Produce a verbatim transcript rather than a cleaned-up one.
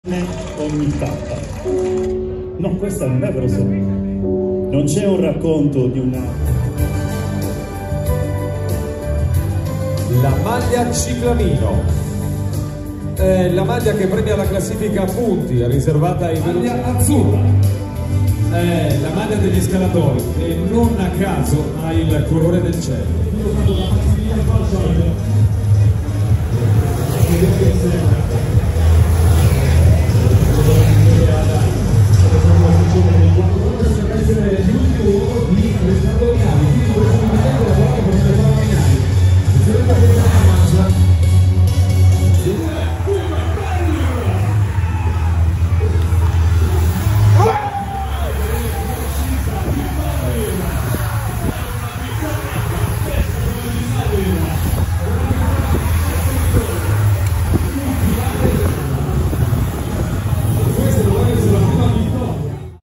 ogni tappa. No, questa non è vero. Non c'è un racconto di una... La maglia Ciclamino è la maglia che premia la classifica a punti, riservata ai maglia azzurra. È la maglia degli scalatori e non a caso ha il colore del cielo.